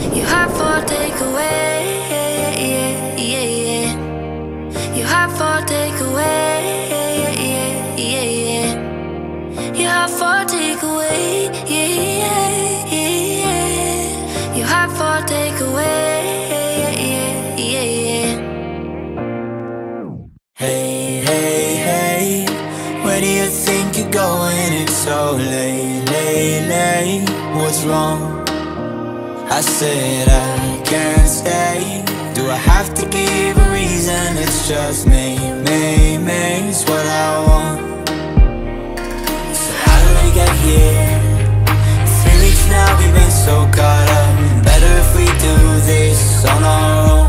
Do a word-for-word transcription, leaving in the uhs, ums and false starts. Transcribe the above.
You have for takeaway, yeah, yeah, yeah, yeah. You have for takeaway, yeah, yeah, yeah, yeah. You have for takeaway, yeah, yeah, yeah, yeah. You have for takeaway, yeah, yeah, yeah, yeah. Hey, hey, hey, where do you think you're going? It's so late, late, late. What's wrong? I said I can't stay. Do I have to give a reason? It's just me, me, me. It's what I want. So how did we get here? Three weeks now we've been so caught up. Better if we do this on our own.